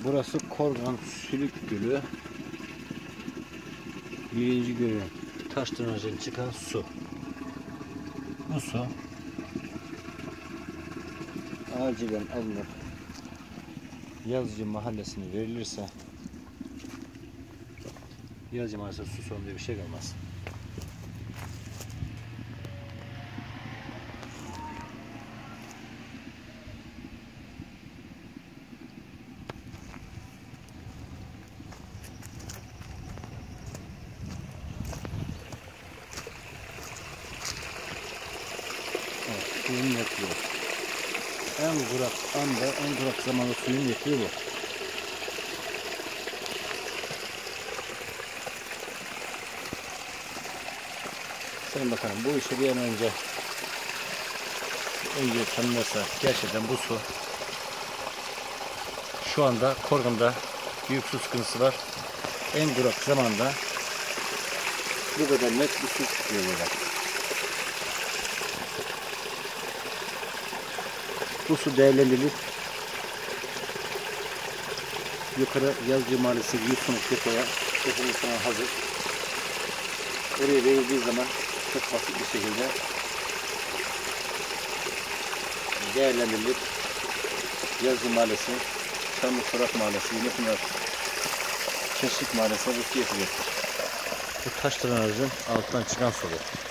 Burası Korgan Sülük Gölü. Birinci gölü. Taş drenajdan çıkan su. Bu su acilen alınıp Yazıcı Mahallesi'ne verilirse Yazıcı Mahallesi su sorunu diye bir şey kalmaz. Evet, suyun netliği. En kurak anda, en kurak zamanda suyun netliği bu. Sayın Bakanım, bu işi bir an önce tanınırsa gerçekten bu su şu anda Korgan'da büyük su sıkıntısı var. En kurak zamanda bu kadar net bir su çıkıyor burada. Bu su değerlendirilip yukarı Yazıcı Mahallesi Yusuf'un depoya depoya hazır. Oraya verildiği zaman çok basit bir şekilde değerlendirilip Yazıcı Mahallesi, Çamlısorak Mahallesi, Yunupınar Çeşit Mahallesi'ne bu su yetilecektir. Bu taş drenajın altından çıkan su bu.